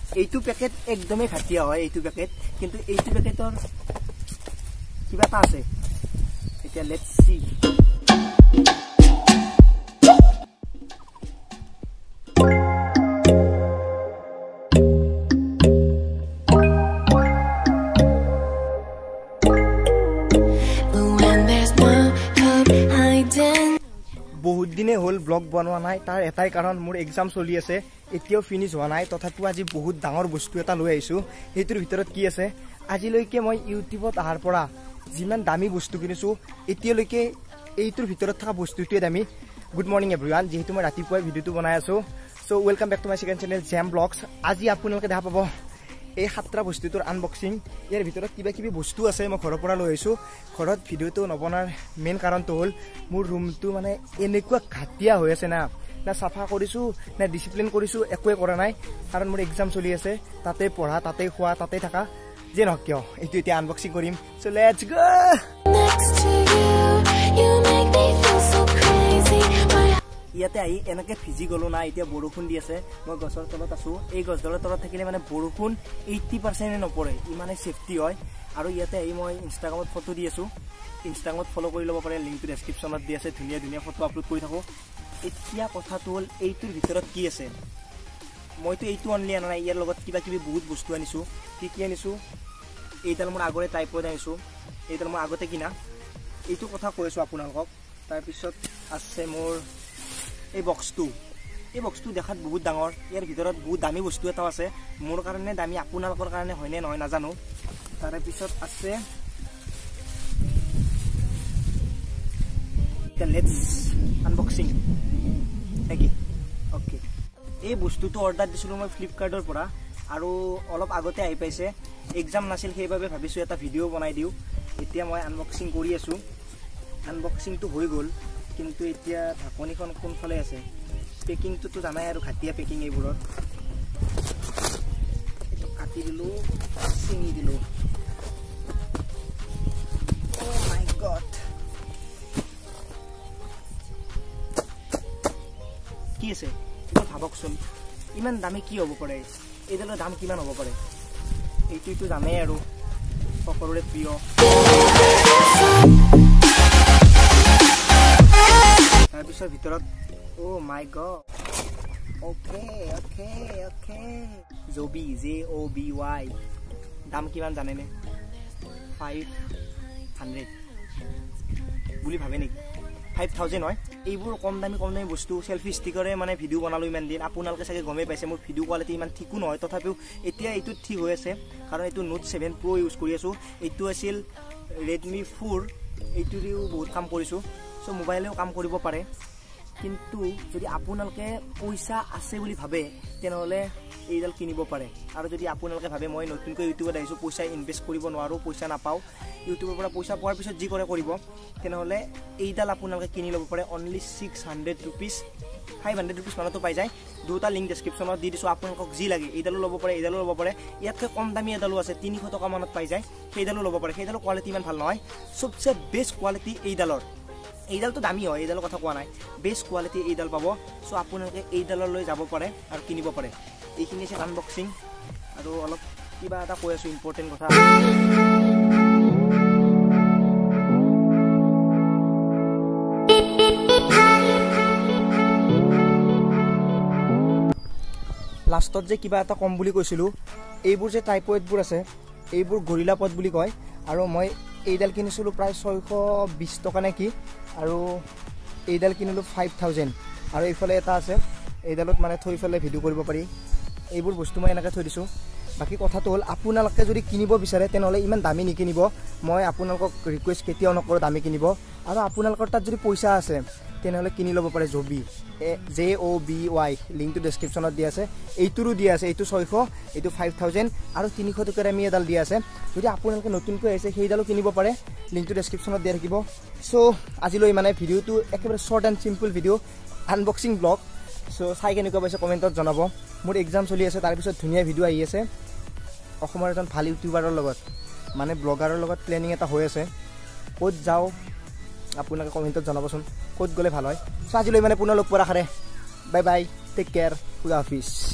এইটো পেকেট একদমই খাটিয়া হয় এইটো পেকেট কিন্তু এইটো পেকেটৰ কিবা এটা আছে এতিয়া লেটস সি বহুত দিনে হল ব্লগ বনোৱা নাই তাৰ এটাই কাৰণ মোৰ এক্সাম চলি আছে এতিয়াও ফিনিশ হোৱা নাই তথাপিও আজি বহুত ডাঙৰ বস্তু এটা লৈ আহিছো হেইটোৰ ভিতৰত কি আছে আজিলৈকে মই ইউটিউবত আহাৰ পৰা যিমান দামী বস্তু কিনিছো এতিয়ালৈকে এইটোৰ ভিতৰত থকা বস্তুটোৱে দামী গুড মৰ্নিং এভৰিৱান যেহেতু মই ৰাতিপুৱা ভিডিওটো বনাই আছো so welcome back to my second channel Gem vlogs আজি আপোনালোকে দেখা পাব এই সাতটা বস্তুটোৰ আনবক্সিং ইয়াৰ ভিতৰত কিবা কিবি বস্তু আছে মই ঘৰৰ পৰা লৈ আহিছো ঘৰত ভিডিওটো নবনাৰ মেইন কাৰণটো হ'ল মোৰ ৰুমটো মানে এনেকুৱা ঘাটিয়া হৈ আছে না সাফা কৰিছো না ডিসিপ্লিন কৰিছো একোৱে কৰা নাই কাৰণ মোৰ এক্সাম চলি আছে তাতে পঢ়া তাতে খোৱা তাতে থাকা যে নহক কিয় এইটো এতিয়া আনবক্সিং কৰিম সো লেটস গো ইয়াতে আহি এনেকে ভিজি গলো না এতিয়া বৰষুণ দি আছে মই গছৰ তলত আছো এই গছডালৰ তলত থাকিলে মানে বৰষুণ 80% নপৰে ইমানে সেফটি হয় আৰু ইয়াতে আহি মই ইনষ্টাগ্ৰামত ফটো দি আছো ইনষ্টাগ্ৰামত ফলো কৰি ল'ব পাৰে লিংকটো ডেসক্ৰিপচনত দি আছে ধুনীয়া ধুনীয়া ফটো আপলোড কৰি থাকো এতিয়া কথাটো হ'ল এইটোৰ ভিতৰত কি আছে মইতো এইটো অনলি আনা নাই ইয়াৰ লগত কিবা কিবি বহুত বস্তু আনিছো কি আনিছো এইডাল মোৰ আগৰে টাইপত আনিছো এইডাল মই আগতে কিনা এইটো কথা কৈছো আপোনালোকক তাৰ পিছত আছে মোৰ এই বক্সটো দেখাত বহুত ডাঙৰ ইয়াৰ ভিতৰত বহুত দামী বস্তু এটা আছে মোৰ কাৰণে দামী আপোনালোকৰ কাৰণে হয়নে নহয় নাজানো তাৰ পিছত আছে লেটস আনবক্সিং নেকি ওকে এই বস্তুটো অৰ্ডাৰ দিছিলো মই ফ্লিপকাৰ্টৰ পৰা আৰু অলপ আগতে আহি পাইছে এক্সাম নাছিল সেইবাবে ভাবিছো এটা ভিডিও বনাই দিও এতিয়া মই আনবক্সিং কৰি আছো আনবক্সিংটো হৈ গ'ল কিন্তু এতিয়া ঢাকনিখন কোনফালে আছে পেকিংটো জানাই আৰু ঘাটিয়া পেকিং এইবোৰৰ এটো কাটি দিলো চিঙি দিলো ও মাই গড কি আছে তুমি ভাবকচোন ইমান দামী কি হ'ব পাৰে এইডালৰ দাম কিমান হ'ব পাৰে এইটো জানাই আৰু সকলোৰে প্ৰিয় তাৰপিছৰ ভিতৰত oh my god okay Joby JOBY দাম কিমান জানেনে 500 বুলি ভাবে নেকি 5000 হয় এইবোৰ কম দামী বস্তু সেলফি ষ্টিকাৰে মানে ভিডিও বনালো ইমান দিন আপোনালোকে চাগে গমে পাইছে মোৰ ভিডিও কোৱালিটি ইমান ঠিকো নহয় তথাপিও এতিয়া এইটো ঠিক হৈ আছে কাৰণ এইটো Note 7 Pro ইউজ কৰি আছো এইটো আছিল Redmi 4 এইটোৰেও বহুত কাম কৰিছো সো মোবাইলেও কাম কৰিব পাৰে কিন্তু যদি আপোনালোকে পইচা আছে বুলি ভাবে তেনেহলে এইডাল কিনিব পাৰে আৰু যদি আপোনালোকে ভাবে মই নতুনকৈ ইউটিউবত আহিছো পইচা ইনভেস্ট কৰিব নোৱাৰো পইচা নাপাও ইউটিউবৰ পৰা পইচা পোৱাৰ পিছত যি কৰে কৰিব তেনেহলে এইডাল আপোনালোকে কিনি ল'ব পাৰে অনলি 600 rupees 500 rupees মানতো পাই যায় দুটা লিংক ডেসক্ৰিপচনত দি দিছো আপোনালোকক যি লাগে এইডালো ল'ব পাৰে এইডালো ল'ব পাৰে ইয়াতকৈ কম দামী এডালো আছে 300 টকা মানত পাই যায় সেইডালো ল'ব পাৰে সেইডালৰ কোৱালিটি ইমান ভাল নহয় সবচে বেষ্ট কোৱালিটি এইডালটো দামী হয় এইডালৰ কথা কোৱা নাই বেষ্ট কোৱালিটি এইডাল পাব সো আপোনালোকে এইডাললৈ যাব পাৰে আৰু কিনিব পাৰে এইখিনি আছে আনবক্সিং আৰু অলপ কিবা এটা কৈ আছো ইম্পৰ্টেন্ট কথা লাষ্টত যে কিবা এটা কম বুলি কৈছিলো এইবোৰ যে ট্ৰাইপডবোৰ আছে এইবোৰ গৰিলা পড বুলি কয় আৰু মই এইডাল কিনিছিলো প্ৰায় 620 টকা নে কি আৰু এইডাল কিনিলো 5000 আৰু এইফালে এটা আছে এইডালত মানে থৈ ফেলে ভিডিও কৰিব পাৰি এইবোৰ বস্তু মই এনেকৈ থৈ দিছো বাকি কথাটো হ'ল আপোনালোকে যদি কিনিব বিচাৰে তেনেহলে ইমান দামী নিকিনিব মই আপোনালোকক ৰিকুৱেষ্ট কেতিয়াও নকৰো দামী কিনিব আৰু আপোনালোকৰ তাত যদি পইচা আছে তেনেহলে কিনি ল'ব পাৰে জবি JOBY লিংকটো ডেসক্ৰিপচনত দি আছে এইটোৰো দি আছে এইটো 600 এইটো 5000 আৰু 300 টকাৰ আমি এডাল দি আছে যদি আপোনালোকে নতুনকৈ আহিছে সেইডালো কিনিব পাৰে লিংকটো ডেসক্ৰিপচনত দিয়া থাকিব সো আজিলৈ মানে ভিডিওটো একেবাৰে short and simple video unboxing vlog so চাই কেনেকুৱা পাইছে কমেন্টত জনাব মোৰ এক্সাম চলি আছে তাৰ পিছত ধুনীয়া ভিডিও আহি আছে অসমৰ এজন ভাল ইউটিউবাৰৰ লগত মানে ব্লগাৰৰ লগত প্লেনিং এটা হৈ আছে ক'ত যাও আপোনালোকে কমেন্টত জনাবচোন ক'ত গলে ভাল হয় সো আজিলৈ মানে পুনৰ লগ পোৱাৰ আশাৰে বাই বাই টেক কেয়াৰ খুদা হাফিজ